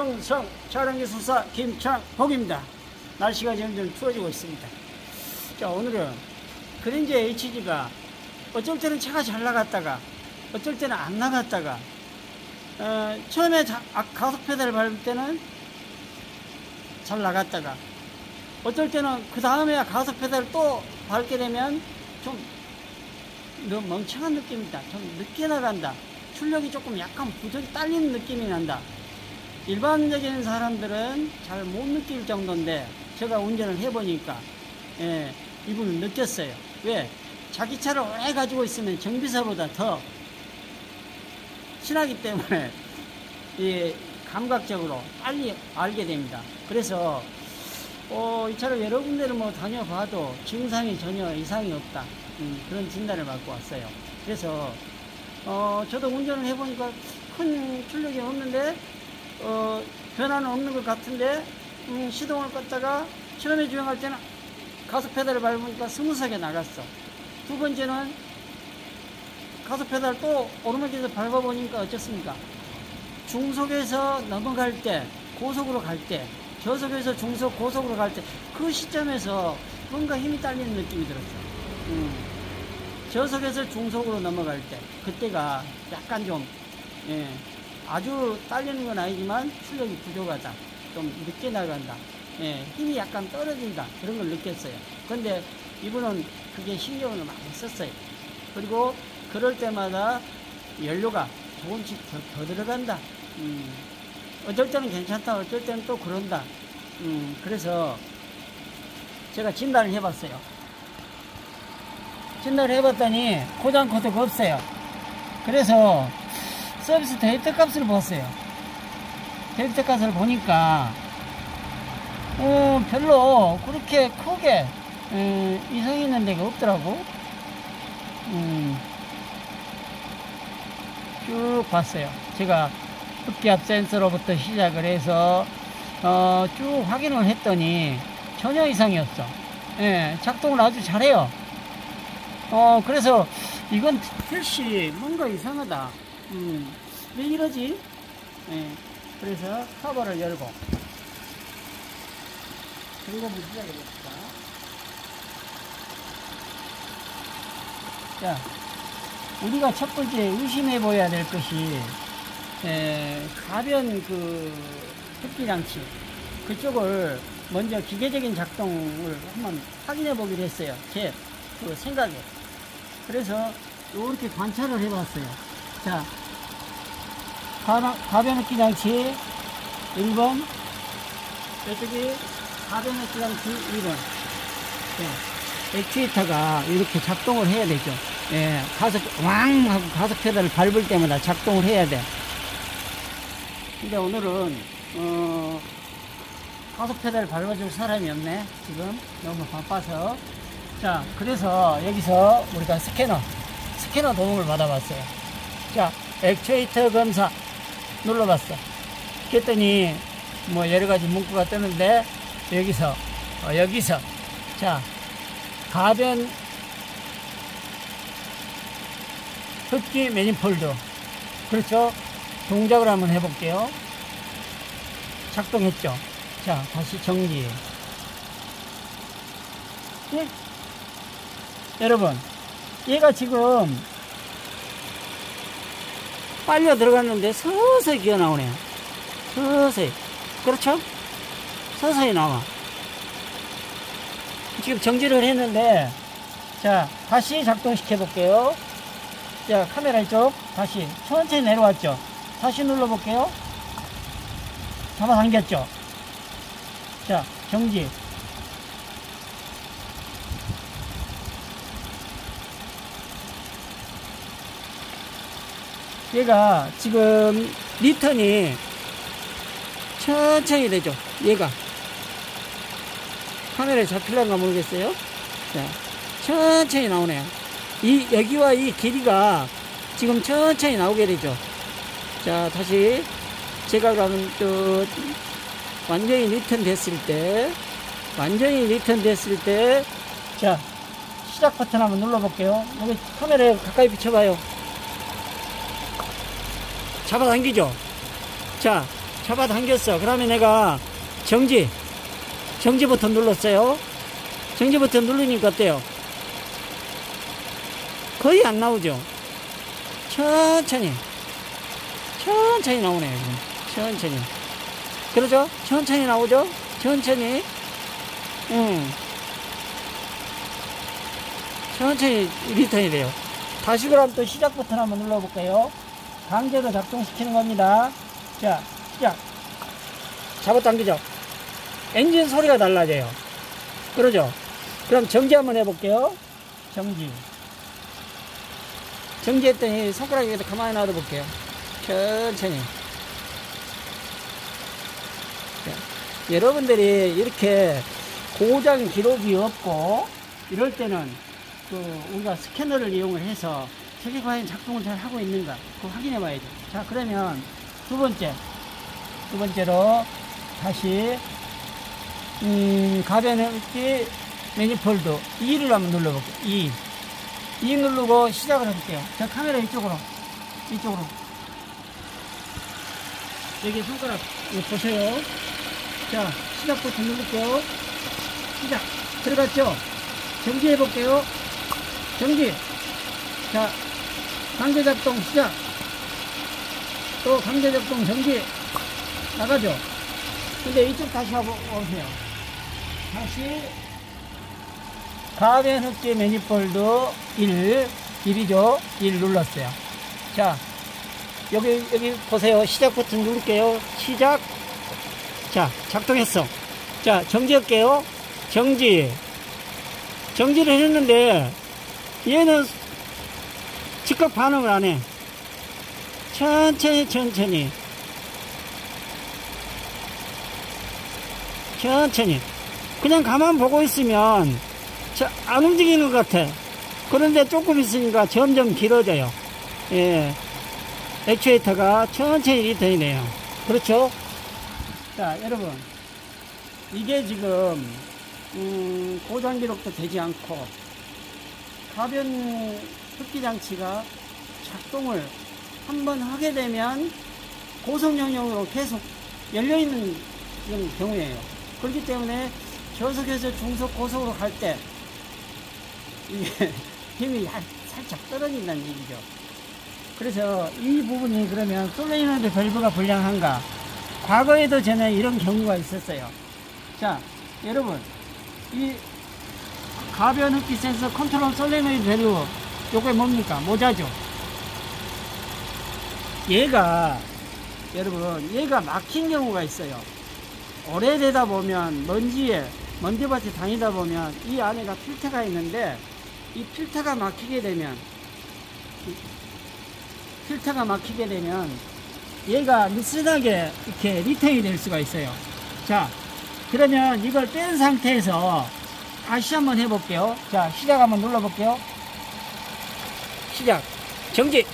충성 촬영기술사 김창복입니다. 날씨가 점점 추워지고 있습니다. 자, 오늘은 그랜저 HG가 어쩔 때는 차가 잘 나갔다가 어쩔 때는 안 나갔다가 처음에 가속 페달을 밟을 때는 잘 나갔다가 어쩔 때는 그 다음에 가속 페달을 또 밟게 되면 좀 너무 멍청한 느낌이다. 좀 늦게 나간다. 출력이 조금 약간 부족이 딸리는 느낌이 난다. 일반적인 사람들은 잘 못 느낄 정도인데 제가 운전을 해보니까 이분은 느꼈어요. 왜? 자기 차를 오래 가지고 있으면 정비사보다 더 친하기 때문에 이 감각적으로 빨리 알게 됩니다. 그래서 이 차를 여러 군데를 다녀봐도 증상이 전혀 이상이 없다. 그런 진단을 받고 왔어요. 그래서 저도 운전을 해보니까 큰 출력이 없는데 변화는 없는 것 같은데 시동을 껐다가 처음에 주행할 때는 가속 페달을 밟으니까 스무스하게 나갔어. 두 번째는 가속 페달 또 오르막에서 밟아보니까 어떻습니까? 중속에서 넘어갈 때, 고속으로 갈 때, 저속에서 중속, 고속으로 갈 때 그 시점에서 뭔가 힘이 딸리는 느낌이 들었어요. 저속에서 중속으로 넘어갈 때 그때가 약간 좀 아주 딸리는 건 아니지만 출력이 부족하다. 좀 늦게 나간다. 힘이 약간 떨어진다. 그런 걸 느꼈어요. 근데 이분은 그게 신경을 많이 썼어요. 그리고 그럴 때마다 연료가 조금씩 더 들어간다. 어쩔 때는 괜찮다. 어쩔 때는 또 그런다. 그래서 제가 진단을 해봤어요. 진단을 해봤더니 고장 코드가 없어요. 그래서 서비스 데이터 값을 봤어요. 데이터 값을 보니까 별로 그렇게 크게 이상이 있는 데가 없더라고. 쭉 봤어요. 제가 흡기압 센서로부터 시작을 해서 쭉 확인을 했더니 전혀 이상이 없어. 작동을 아주 잘해요. 그래서 이건 필시 뭔가 이상하다. 왜 이러지? 그래서 커버를 열고 점검을 시작해봅시다. 자, 우리가 첫 번째 의심해 보아야 될 것이 가변 흡기장치 그쪽을 먼저 기계적인 작동을 한번 확인해 보기로 했어요. 제 생각에. 그래서 이렇게 관찰을 해봤어요. 자, 가변 흡기장치 1번, 이쪽이 가변 흡기장치 2번. 액추에이터가 이렇게 작동을 해야 되죠. 가속 왕 하고 가속 페달을 밟을 때마다 작동을 해야 돼. 근데 오늘은 가속 페달을 밟아줄 사람이 없네. 지금 너무 바빠서. 자, 그래서 여기서 우리가 스캐너 도움을 받아봤어요. 자, 액추에이터 검사 눌러봤어. 그랬더니 여러가지 문구가 뜨는데 여기서 자, 가변 흡기 매니폴드. 그렇죠? 동작을 한번 해볼게요. 작동했죠? 자, 다시 정지. 여러분, 얘가 지금 빨려 들어갔는데 서서히 기어 나오네요. 서서히. 그렇죠? 서서히 나와. 지금 정지를 했는데, 자, 다시 작동시켜 볼게요. 자, 카메라 이쪽 다시 천천히 내려왔죠. 다시 눌러볼게요. 잡아당겼죠. 자, 정지. 얘가 지금 리턴이 천천히 되죠. 얘가 카메라에 잡힐란가 모르겠어요. 자, 천천히 나오네요. 여기와 이 길이가 지금 천천히 나오게 되죠. 자, 다시 제가 그러면 완전히 리턴 됐을 때 자, 시작 버튼 한번 눌러볼게요. 여기 카메라에 가까이 비춰봐요. 잡아당기죠. 자, 잡아당겼어. 그러면 내가 정지 버튼 눌렀어요. 정지 버튼 누르니까 어때요? 거의 안 나오죠. 천천히 나오네요. 지금 천천히. 그러죠? 천천히 나오죠? 천천히. 천천히 리턴이 돼요. 다시 그럼 또 시작 버튼 한번 눌러볼까요? 강제로 작동시키는 겁니다. 자, 시작. 잡아당기죠? 엔진 소리가 달라져요. 그러죠? 그럼 정지 한번 해볼게요. 정지했더니 손가락 위에다 가만히 놔둬볼게요. 천천히. 자, 여러분들이 이렇게 고장 기록이 없고 이럴 때는 우리가 스캐너를 이용을 해서 저게 과연 작동을 잘 하고 있는가 그거 확인해 봐야죠. 자, 그러면 두 번째로 다시 가변흡기 매니폴드 2를 한번 눌러볼게요. 2 누르고 시작을 해볼게요. 자, 카메라 이쪽으로 여기 손가락 보세요. 자, 시작 버튼 누를게요. 시작. 들어갔죠? 정지 해볼게요. 정지. 자, 강제작동 시작. 또 강제작동 정지. 나가죠? 근데 이쪽 다시 오세요. 다시 가변흡기 매니폴드 1이죠. 1 눌렀어요. 자, 여기 보세요. 시작 버튼 누를게요. 시작. 자, 작동했어. 자, 정지할게요. 정지를 했는데 얘는 즉각 반응을 안 해. 천천히 그냥 가만 보고 있으면 안 움직이는 것 같아. 그런데 조금 있으니까 점점 길어져요. 예, 액추에이터가 천천히 리턴이 돼요. 그렇죠? 자, 여러분, 이게 지금 고장 기록도 되지 않고 가변 흡기 장치가 작동을 한번 하게 되면 고속 영역으로 계속 열려있는 경우예요. 그렇기 때문에 저속에서 중속, 고속으로 갈 때 이게 힘이 살짝 떨어진다는 얘기죠. 그래서 이 부분이 그러면 솔레노이드 밸브가 불량한가? 과거에도 전에 이런 경우가 있었어요. 자, 여러분, 이 가변 흡기 센서 컨트롤 솔레노이드 밸브 요게 뭡니까? 모자죠. 얘가 막힌 경우가 있어요. 오래되다 보면 먼지밭에 다니다 보면 이 안에가 필터가 있는데 이 필터가 막히게 되면 얘가 느슨하게 이렇게 리턴이 될 수가 있어요. 자, 그러면 이걸 뺀 상태에서 다시 한번 해볼게요. 자, 시작 한번 눌러볼게요. 시작. 정지.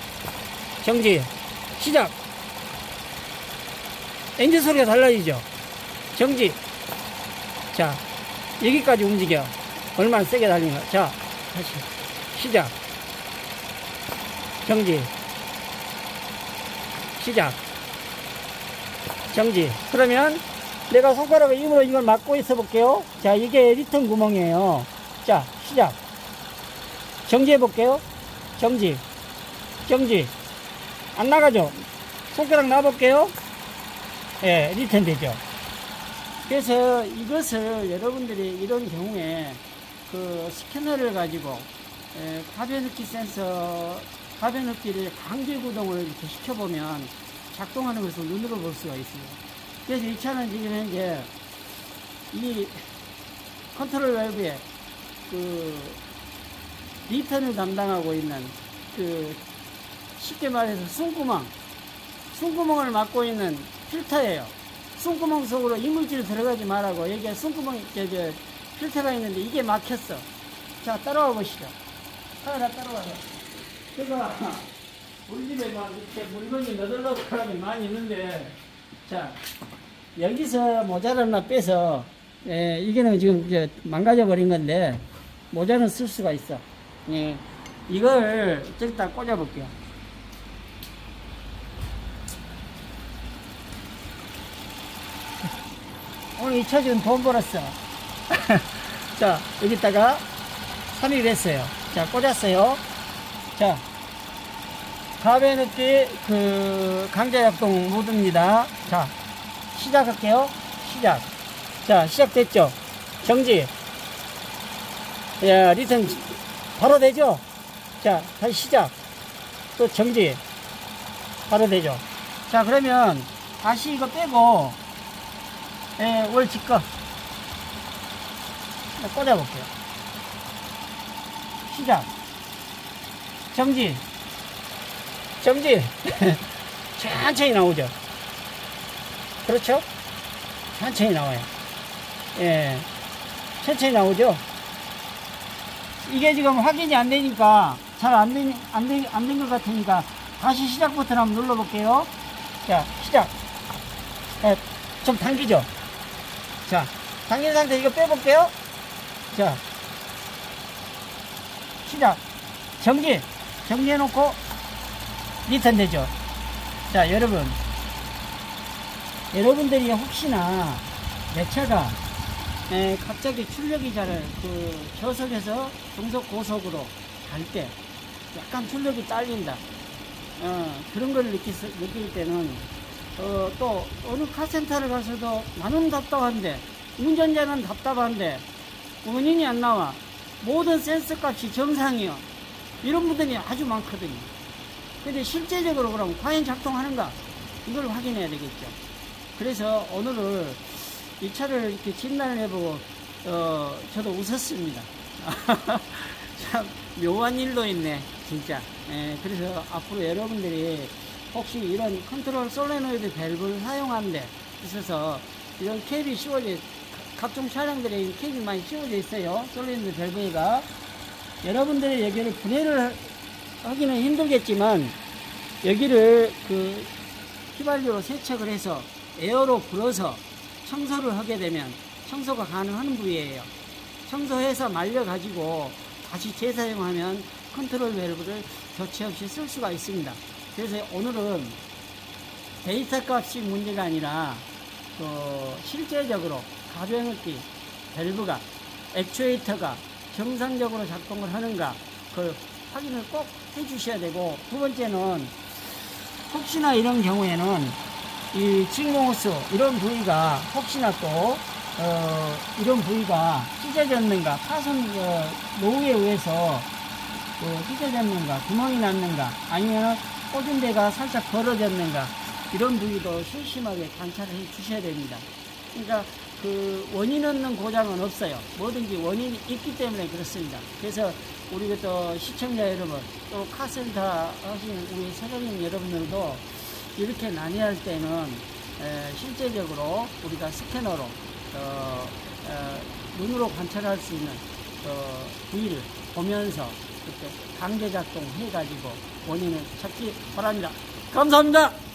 시작. 엔진 소리가 달라지죠. 정지. 자, 여기까지 움직여. 얼마나 세게 달리는가. 자, 다시 시작. 정지. 시작. 정지. 그러면 내가 손가락을 힘으로 이걸 막고 있어 볼게요. 자, 이게 리턴 구멍이에요. 자, 시작. 정지해 볼게요. 정지. 안 나가죠? 손가락 놔볼게요. 예, 리턴 되죠. 그래서 이것을 여러분들이 이런 경우에 그 스캐너를 가지고 가변흡기 센서, 가변흡기를 강제 구동을 이렇게 시켜보면 작동하는 것을 눈으로 볼 수가 있습니다. 그래서 이 차는 지금 현재 이 컨트롤 밸브에 그 리턴을 담당하고 있는 그 쉽게 말해서 숨구멍을 막고 있는 필터예요. 숨구멍 속으로 이물질 들어가지 말라고 여기에 숨구멍 필터가 있는데 이게 막혔어. 자, 따라와 보시죠. 카메라 따라와요. 제가 우리 집에 막 이렇게 물건이 너덜너덜 사람이 많이 있는데, 자, 여기서 모자를 하나 빼서, 이게는 지금 이제 망가져 버린 건데 모자는 쓸 수가 있어. 예, 이걸 저기다 꽂아 볼게요. 오늘 잊혀준 돈 벌었어. 자, 여기다가 삽입했어요. 자, 꽂았어요. 자, 가베너티 강제작동 모드입니다. 자, 시작할게요. 시작. 자, 시작됐죠? 정지. 야, 리턴 바로 되죠? 자, 다시 시작. 또 정지. 바로 되죠? 자, 그러면 다시 이거 빼고 월 직거 꽂아볼게요. 시작. 정지. 정지. 천천히 나오죠? 그렇죠? 천천히 나와요. 예, 천천히 나오죠? 이게 지금 확인이 안 되니까, 잘 안 된 것 같으니까, 다시 시작 버튼 한번 눌러볼게요. 자, 시작. 예, 좀 당기죠? 자, 당긴 상태 이거 빼볼게요. 자, 시작. 정지. 정지해놓고, 리턴 되죠? 자, 여러분들이 혹시나 내 차가 갑자기 출력이 저속에서 중속 고속으로 갈 때 약간 출력이 딸린다. 그런 걸 느낄 때는 또 어느 카센터를 가서도 나는 답답한데, 운전자는 답답한데 원인이 안 나와, 모든 센서 값이 정상이요, 이런 분들이 아주 많거든요. 근데 실제적으로 그럼 과연 작동하는가, 이걸 확인해야 되겠죠. 그래서 오늘은 이 차를 이렇게 진단을 해보고 저도 웃었습니다. 참 묘한 일도 있네 진짜. 그래서 앞으로 여러분들이 혹시 이런 컨트롤 솔레노이드 밸브를 사용하는 데 있어서 이런 캡이 씌워져, 각종 차량들에 캡이 많이 씌워져 있어요. 솔레노이드 밸브가 여러분들의 여기를 분해를 하기는 힘들겠지만, 여기를 휘발유로 세척을 해서 에어로 불어서 청소를 하게 되면 청소가 가능한 부위예요. 청소해서 말려가지고 다시 재사용하면 컨트롤 밸브를 교체 없이 쓸 수가 있습니다. 그래서 오늘은 데이터 값이 문제가 아니라 실제적으로 가변기 밸브가, 액추에이터가 정상적으로 작동을 하는가, 그걸 확인을 꼭 해주셔야 되고, 두 번째는 혹시나 이런 경우에는 이 칭공호스 이런 부위가 혹시나 또 이런 부위가 찢어졌는가, 파손 노후에 의해서 찢어졌는가, 구멍이 났는가, 아니면 꽂은 데가 살짝 벌어졌는가, 이런 부위도 실심하게 관찰을 해 주셔야 됩니다. 그러니까 원인 없는 고장은 없어요. 뭐든지 원인이 있기 때문에 그렇습니다. 그래서 우리 또 시청자 여러분, 또 카센터 하시는 우리 사장님 여러분들도 이렇게 난해할 때는 실제적으로 우리가 스캐너로 눈으로 관찰할 수 있는 부위를 보면서 이렇게 강제작동 해가지고 원인을 찾기 바랍니다. 감사합니다.